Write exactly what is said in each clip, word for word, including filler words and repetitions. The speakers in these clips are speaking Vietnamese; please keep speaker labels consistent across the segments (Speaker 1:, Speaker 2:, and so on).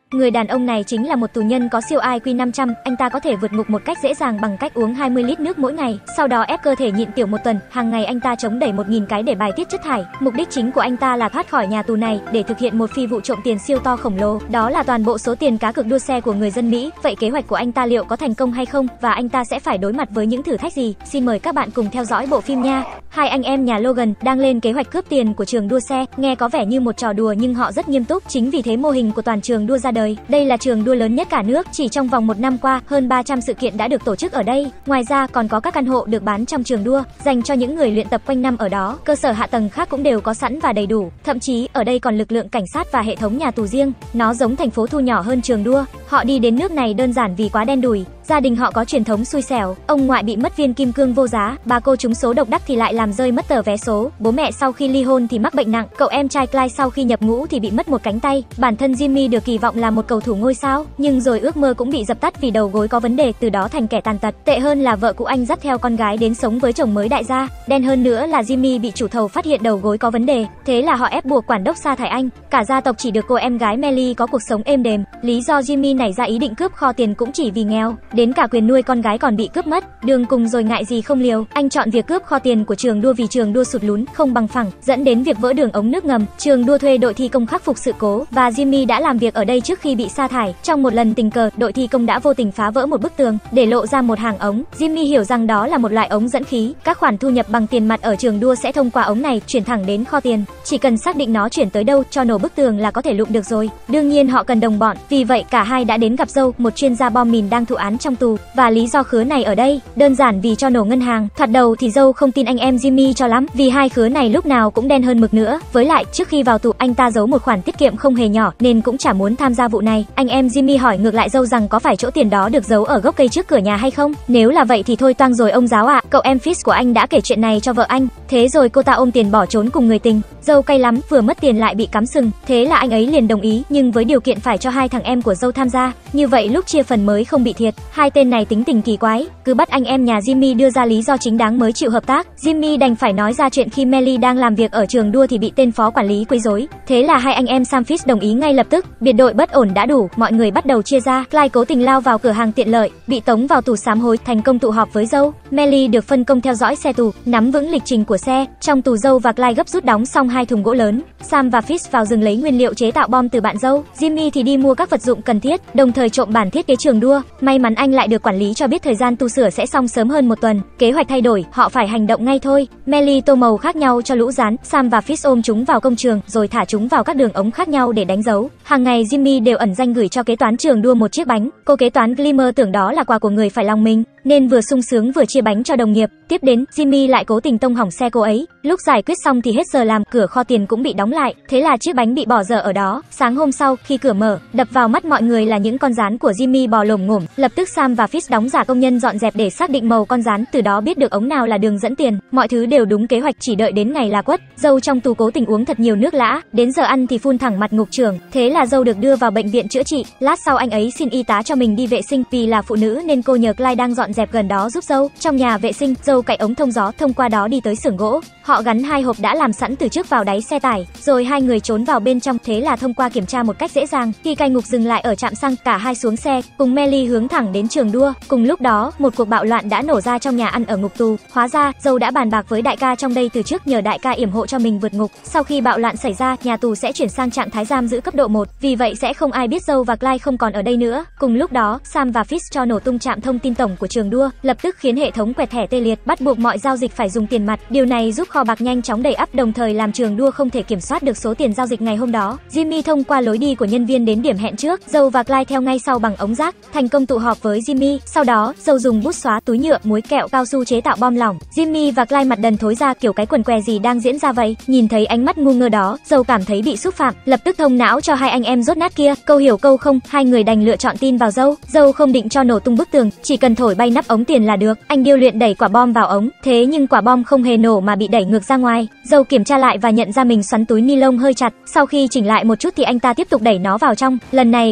Speaker 1: Người đàn ông này chính là một tù nhân có siêu I Q năm trăm, anh ta có thể vượt ngục một cách dễ dàng bằng cách uống hai mươi lít nước mỗi ngày, sau đó ép cơ thể nhịn tiểu một tuần, hàng ngày anh ta chống đẩy một nghìn cái để bài tiết chất thải. Mục đích chính của anh ta là thoát khỏi nhà tù này để thực hiện một phi vụ trộm tiền siêu to khổng lồ, đó là toàn bộ số tiền cá cược đua xe của người dân Mỹ. Vậy kế hoạch của anh ta liệu có thành công hay không và anh ta sẽ phải đối mặt với những thử thách gì? Xin mời các bạn cùng theo dõi bộ phim nha. Hai anh em nhà Logan đang lên kế hoạch cướp tiền của trường đua xe, nghe có vẻ như một trò đùa nhưng họ rất nghiêm túc, chính vì thế mô hình của toàn trường đua ra đời. Đây là trường đua lớn nhất cả nước, chỉ trong vòng một năm qua, hơn ba trăm sự kiện đã được tổ chức ở đây. Ngoài ra còn có các căn hộ được bán trong trường đua, dành cho những người luyện tập quanh năm ở đó. Cơ sở hạ tầng khác cũng đều có sẵn và đầy đủ, thậm chí ở đây còn lực lượng cảnh sát và hệ thống nhà tù riêng. Nó giống thành phố thu nhỏ hơn trường đua. Họ đi đến nước này đơn giản vì quá đen đủi. Gia đình họ có truyền thống xui xẻo, ông ngoại bị mất viên kim cương vô giá, bà cô trúng số độc đắc thì lại làm rơi mất tờ vé số, bố mẹ sau khi ly hôn thì mắc bệnh nặng, cậu em trai Clyde sau khi nhập ngũ thì bị mất một cánh tay. Bản thân Jimmy được kỳ vọng là một cầu thủ ngôi sao, nhưng rồi ước mơ cũng bị dập tắt vì đầu gối có vấn đề, từ đó thành kẻ tàn tật. Tệ hơn là vợ cũ anh dắt theo con gái đến sống với chồng mới đại gia. Đen hơn nữa là Jimmy bị chủ thầu phát hiện đầu gối có vấn đề, thế là họ ép buộc quản đốc sa thải anh. Cả gia tộc chỉ được cô em gái Melly có cuộc sống êm đềm. Lý do Jimmy nảy ra ý định cướp kho tiền cũng chỉ vì nghèo, đến cả quyền nuôi con gái còn bị cướp mất. Đường cùng rồi ngại gì không liều, anh chọn việc cướp kho tiền của trường đua vì trường đua sụt lún, không bằng phẳng, dẫn đến việc vỡ đường ống nước ngầm. Trường đua thuê đội thi công khắc phục sự cố và Jimmy đã làm việc ở đây trước khi bị sa thải. Trong một lần tình cờ, đội thi công đã vô tình phá vỡ một bức tường để lộ ra một hàng ống. Jimmy hiểu rằng đó là một loại ống dẫn khí, các khoản thu nhập bằng tiền mặt ở trường đua sẽ thông qua ống này chuyển thẳng đến kho tiền. Chỉ cần xác định nó chuyển tới đâu, cho nổ bức tường là có thể lụm được rồi. Đương nhiên họ cần đồng bọn, vì vậy cả hai đã đến gặp Joe, một chuyên gia bom mìn đang thụ án trong tù. Và lý do khứa này ở đây đơn giản vì cho nổ ngân hàng. Thoạt đầu thì Joe không tin anh em Jimmy cho lắm, vì hai khứa này lúc nào cũng đen hơn mực nữa. Với lại trước khi vào tù anh ta giấu một khoản tiết kiệm không hề nhỏ nên cũng chả muốn tham gia vụ này. Anh em Jimmy hỏi ngược lại Joe rằng có phải chỗ tiền đó được giấu ở gốc cây trước cửa nhà hay không? Nếu là vậy thì thôi toang rồi ông giáo ạ. Cậu em Fitz của anh đã kể chuyện này cho vợ anh, thế rồi cô ta ôm tiền bỏ trốn cùng người tình. Joe cay lắm, vừa mất tiền lại bị cắm sừng, thế là anh ấy liền đồng ý, nhưng với điều kiện phải cho hai thằng em của Joe tham gia. Như vậy lúc chia phần mới không bị thiệt. Hai tên này tính tình kỳ quái, cứ bắt anh em nhà Jimmy đưa ra lý do chính đáng mới chịu hợp tác. Jimmy đành phải nói ra chuyện khi Melly đang làm việc ở trường đua thì bị tên phó quản lý quấy rối. Thế là hai anh em Sam Fitz đồng ý ngay lập tức. Biệt đội bất ổn đã đủ, mọi người bắt đầu chia ra. Clyde cố tình lao vào cửa hàng tiện lợi, bị tống vào tù sám hối, thành công tụ họp với Joe. Melly được phân công theo dõi xe tù, nắm vững lịch trình của xe. Trong tù Joe và Clyde gấp rút đóng xong hai thùng gỗ lớn. Sam và Fitz vào rừng lấy nguyên liệu chế tạo bom từ bạn Joe. Jimmy thì đi mua các vật dụng cần thiết, đồng thời trộm bản thiết kế trường đua. May mắn anh lại được quản lý cho biết thời gian tu sửa sẽ xong sớm hơn một tuần. Kế hoạch thay đổi, họ phải hành động ngay thôi. Melly tô màu khác nhau cho lũ rán, Sam và Fitz ôm chúng vào công trường rồi thả chúng vào các đường ống khác nhau để đánh dấu. Hàng ngày Jimmy đều ẩn danh gửi cho kế toán trường đua một chiếc bánh. Cô kế toán Glimmer tưởng đó là quà của người phải lòng mình, nên vừa sung sướng vừa chia bánh cho đồng nghiệp. Tiếp đến, Jimmy lại cố tình tông hỏng xe cô ấy. Lúc giải quyết xong thì hết giờ làm, cửa kho tiền cũng bị đóng lại, thế là chiếc bánh bị bỏ dở ở đó. Sáng hôm sau, khi cửa mở, đập vào mắt mọi người là những con rán của Jimmy bò lồm ngổm. Lập tức Sam và Fitz đóng giả công nhân dọn dẹp để xác định màu con rán, từ đó biết được ống nào là đường dẫn tiền. Mọi thứ đều đúng kế hoạch, chỉ đợi đến ngày là quất. Joe trong tù cố tình uống thật nhiều nước lã, đến giờ ăn thì phun thẳng mặt ngục trưởng. Thế là Joe được đưa vào bệnh viện chữa trị. Lát sau anh ấy xin y tá cho mình đi vệ sinh, vì là phụ nữ nên cô nhờ Clyde đang dọn dẹp gần đó giúp Joe. Trong nhà vệ sinh, Joe cạy ống thông gió, thông qua đó đi tới xưởng gỗ. Họ gắn hai hộp đã làm sẵn từ trước vào đáy xe tải, rồi hai người trốn vào bên trong, thế là thông qua kiểm tra một cách dễ dàng. Khi cai ngục dừng lại ở trạm xăng, cả hai xuống xe, cùng Melly hướng thẳng đến trường đua. Cùng lúc đó, một cuộc bạo loạn đã nổ ra trong nhà ăn ở ngục tù. Hóa ra, Joe đã bàn bạc với đại ca trong đây từ trước, nhờ đại ca yểm hộ cho mình vượt ngục. Sau khi bạo loạn xảy ra, nhà tù sẽ chuyển sang trạng thái giam giữ cấp độ một, vì vậy sẽ không ai biết Joe và Clyde không còn ở đây nữa. Cùng lúc đó, Sam và Fitz cho nổ tung trạm thông tin tổng của trường đua, lập tức khiến hệ thống quẹt thẻ tê liệt, bắt buộc mọi giao dịch phải dùng tiền mặt. Điều này giúp kho bạc nhanh chóng đầy ắp, đồng thời làm trường đua không thể kiểm soát được số tiền giao dịch ngày hôm đó. Jimmy thông qua lối đi của nhân viên đến điểm hẹn trước, Joe và Clyde theo ngay sau bằng ống rác, thành công tụ họp với Jimmy. Sau đó, Joe dùng bút xóa, túi nhựa, muối kẹo cao su chế tạo bom lỏng. Jimmy và Clyde mặt đần thối ra, kiểu cái quần què gì đang diễn ra vậy. Nhìn thấy ánh mắt ngu ngơ đó, Joe cảm thấy bị xúc phạm, lập tức thông não cho hai anh em rốt nát kia, câu hiểu câu không. Hai người đành lựa chọn tin vào Joe. Joe không định cho nổ tung bức tường, chỉ cần thổi bay nắp ống tiền là được. Anh điêu luyện đẩy quả bom vào ống, thế nhưng quả bom không hề nổ mà bị đẩy ngược ra ngoài. Joe kiểm tra lại và nhận ra mình xoắn túi ni lông hơi chặt. Sau khi chỉnh lại một chút thì anh ta tiếp tục đẩy nó vào trong. Lần này quả bom nổ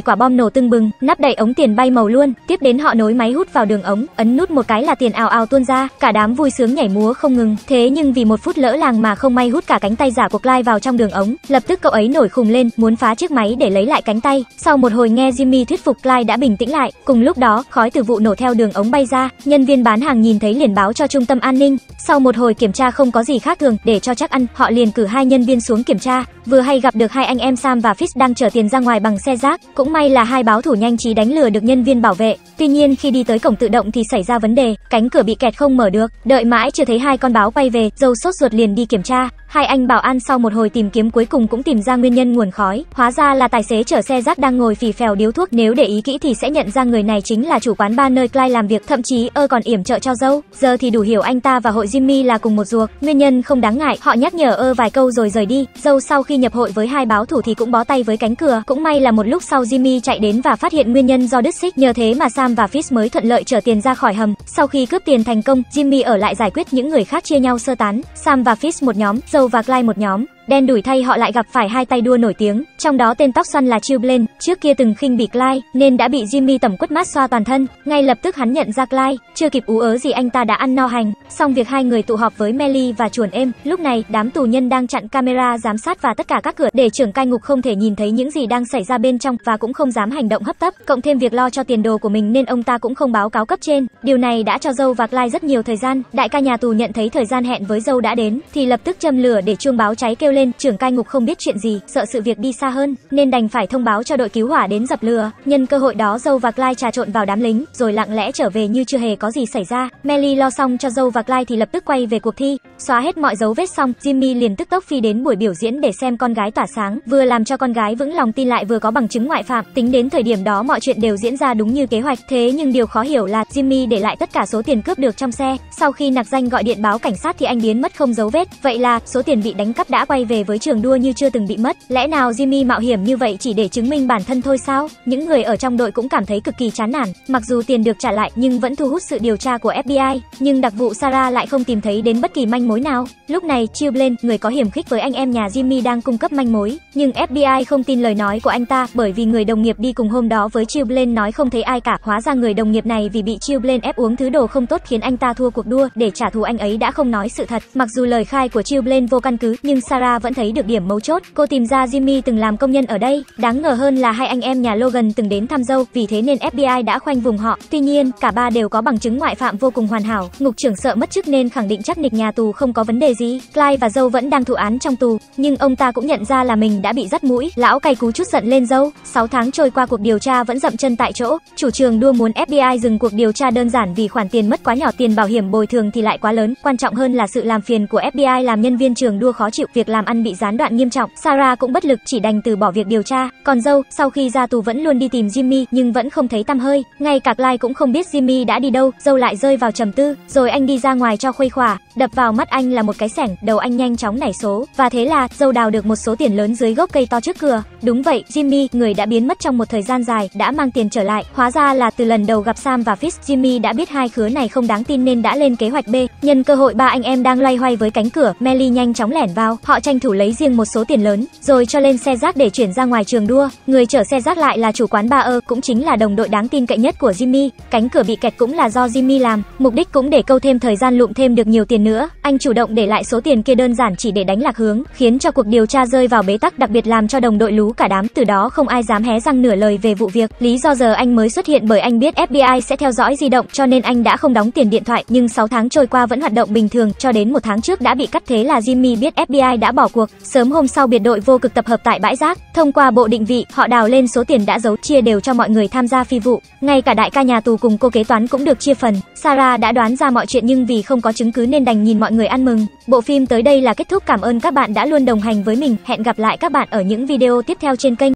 Speaker 1: nổ tưng bừng, nắp đậy ống tiền bay màu luôn. Tiếp đến họ nối máy hút vào đường ống, ấn nút một cái là tiền ào ào tuôn ra, cả đám vui sướng nhảy múa không ngừng. Thế nhưng vì một phút lỡ làng mà không may hút cả cánh tay giả của Clyde vào trong đường ống, lập tức cậu ấy nổi khùng lên, muốn phá chiếc máy để lấy lại cánh tay. Sau một hồi nghe Jimmy thuyết phục, Clyde đã bình tĩnh lại. Cùng lúc đó, khói từ vụ nổ theo đường ống bay ra, nhân viên bán hàng nhìn thấy liền báo cho trung tâm an ninh. Sau một hồi kiểm tra không có gì khác thường, để cho chắc ăn, họ liền cử hai nhân viên xuống kiểm tra. Vừa hay gặp được hai anh em Sam và Fitz đang chở tiền ra ngoài bằng xe rác, cũng may là hai báo thủ nhanh trí đánh lừa được nhân viên bảo vệ. Tuy nhiên khi đi tới cổng tự động thì xảy ra vấn đề, cánh cửa bị kẹt không mở được. Đợi mãi chưa thấy hai con báo quay về, Joe sốt ruột liền đi kiểm tra. Hai anh bảo an sau một hồi tìm kiếm cuối cùng cũng tìm ra nguyên nhân nguồn khói. Hóa ra là tài xế chở xe rác đang ngồi phì phèo điếu thuốc, nếu để ý kỹ thì sẽ nhận ra người này chính là chủ quán bar nơi Clyde làm việc, thậm chí ơ còn yểm trợ cho Joe. Giờ thì đủ hiểu anh ta và hội Jimmy là cùng một ruột, nguyên nhân không đáng ngại, họ nhắc nhở ơ vài câu rồi rời đi. Joe sau khi nhập hội với hai báo thủ thì cũng bó tay với cánh cửa, cũng may là một lúc sau Jimmy chạy đến và phát hiện nguyên nhân do đứt xích, nhờ thế mà Sam và Fitz mới thuận lợi chở tiền ra khỏi hầm. Sau khi cướp tiền thành công, Jimmy ở lại giải quyết, những người khác chia nhau sơ tán, Sam và Fitz một nhóm, Joe và Clyde một nhóm. Đen đủi thay họ lại gặp phải hai tay đua nổi tiếng, trong đó tên tóc xoăn là Chilblain, trước kia từng khinh bỉ Clyde nên đã bị Jimmy tẩm quất mát xoa toàn thân. Ngay lập tức hắn nhận ra Clyde, chưa kịp ú ớ gì anh ta đã ăn no hành. Xong việc hai người tụ họp với Melly và chuồn êm. Lúc này đám tù nhân đang chặn camera giám sát và tất cả các cửa để trưởng cai ngục không thể nhìn thấy những gì đang xảy ra bên trong và cũng không dám hành động hấp tấp. Cộng thêm việc lo cho tiền đồ của mình nên ông ta cũng không báo cáo cấp trên. Điều này đã cho Joe và Clyde rất nhiều thời gian. Đại ca nhà tù nhận thấy thời gian hẹn với Joe đã đến thì lập tức châm lửa để chuông báo cháy kêu lên. Trưởng cai ngục không biết chuyện gì, sợ sự việc đi xa hơn nên đành phải thông báo cho đội cứu hỏa đến dập lửa. Nhân cơ hội đó Joe và Clyde trà trộn vào đám lính rồi lặng lẽ trở về như chưa hề có gì xảy ra. Melly lo xong cho Joe và Clyde thì lập tức quay về cuộc thi. Xóa hết mọi dấu vết xong, Jimmy liền tức tốc phi đến buổi biểu diễn để xem con gái tỏa sáng, vừa làm cho con gái vững lòng tin lại vừa có bằng chứng ngoại phạm. Tính đến thời điểm đó mọi chuyện đều diễn ra đúng như kế hoạch. Thế nhưng điều khó hiểu là Jimmy để lại tất cả số tiền cướp được trong xe. Sau khi nặc danh gọi điện báo cảnh sát thì anh biến mất không dấu vết. Vậy là số tiền bị đánh cắp đã quay về với trường đua như chưa từng bị mất. Lẽ nào Jimmy mạo hiểm như vậy chỉ để chứng minh bản thân thôi sao? Những người ở trong đội cũng cảm thấy cực kỳ chán nản. Mặc dù tiền được trả lại nhưng vẫn thu hút sự điều tra của ép bê i, nhưng đặc vụ Sarah lại không tìm thấy đến bất kỳ manh mối nào. Lúc này Chilblain, người có hiểm khích với anh em nhà Jimmy, đang cung cấp manh mối, nhưng ép bê i không tin lời nói của anh ta, bởi vì người đồng nghiệp đi cùng hôm đó với Chilblain nói không thấy ai cả. Hóa ra người đồng nghiệp này vì bị Chilblain ép uống thứ đồ không tốt khiến anh ta thua cuộc đua. Để trả thù anh ấy đã không nói sự thật. Mặc dù lời khai của Chilblain vô căn cứ, nhưng Sarah vẫn thấy được điểm mấu chốt. Cô tìm ra Jimmy từng làm công nhân ở đây. Đáng ngờ hơn là hai anh em nhà Logan từng đến thăm Joe, vì thế nên ép bê i đã khoanh vùng họ. Tuy nhiên, cả ba đều có bằng chứng ngoại phạm vô cùng hoàn hảo. Ngục trưởng sợ mất chức nên khẳng định chắc nịch nhà tù không có vấn đề gì. Clyde và Joe vẫn đang thụ án trong tù, nhưng ông ta cũng nhận ra là mình đã bị dắt mũi. Lão cay cú chút giận lên Joe. sáu tháng trôi qua cuộc điều tra vẫn dậm chân tại chỗ. Chủ trường đua muốn ép bê i dừng cuộc điều tra đơn giản vì khoản tiền mất quá nhỏ, tiền bảo hiểm bồi thường thì lại quá lớn. Quan trọng hơn là sự làm phiền của ép bê i làm nhân viên trường đua khó chịu, việc làm ăn bị gián đoạn nghiêm trọng. Sarah cũng bất lực, chỉ đành từ bỏ việc điều tra. Còn Joe, sau khi ra tù vẫn luôn đi tìm Jimmy nhưng vẫn không thấy tăm hơi. Ngay cả Clyde cũng không biết Jimmy đã đi đâu. Joe lại rơi vào trầm tư, rồi anh đi ra ngoài cho khuây khỏa. Đập vào mắt anh là một cái xẻng, đầu anh nhanh chóng nảy số, và thế là Joe đào được một số tiền lớn dưới gốc cây to trước cửa. Đúng vậy, Jimmy, người đã biến mất trong một thời gian dài, đã mang tiền trở lại. Hóa ra là từ lần đầu gặp Sam và Fitz, Jimmy đã biết hai khứa này không đáng tin nên đã lên kế hoạch B. Nhân cơ hội ba anh em đang loay hoay với cánh cửa, Melly nhanh chóng lẻn vào. Họ tranh thủ lấy riêng một số tiền lớn, rồi cho lên xe rác để chuyển ra ngoài trường đua. Người chở xe rác lại là chủ quán bar ơ, cũng chính là đồng đội đáng tin cậy nhất của Jimmy. Cánh cửa bị kẹt cũng là do Jimmy làm, mục đích cũng để câu thêm thời gian lụm thêm được nhiều tiền nữa. Anh chủ động để lại số tiền kia đơn giản chỉ để đánh lạc hướng, khiến cho cuộc điều tra rơi vào bế tắc, đặc biệt làm cho đồng đội lú cả đám. Từ đó không ai dám hé răng nửa lời về vụ việc. Lý do giờ anh mới xuất hiện bởi anh biết ép bê i sẽ theo dõi di động, cho nên anh đã không đóng tiền điện thoại. Nhưng sáu tháng trôi qua vẫn hoạt động bình thường, cho đến một tháng trước đã bị cắt. Thế là Jimmy biết ép bê i đã bỏ cuộc. Sớm hôm sau, biệt đội vô cực tập hợp tại bãi rác. Thông qua bộ định vị, họ đào lên số tiền đã giấu, chia đều cho mọi người tham gia phi vụ. Ngay cả đại ca nhà tù cùng cô kế toán cũng được chia phần. Sarah đã đoán ra mọi chuyện nhưng vì không có chứng cứ nên đành nhìn mọi người ăn mừng. Bộ phim tới đây là kết thúc. Cảm ơn các bạn đã luôn đồng hành với mình. Hẹn gặp lại các bạn ở những video tiếp theo trên kênh.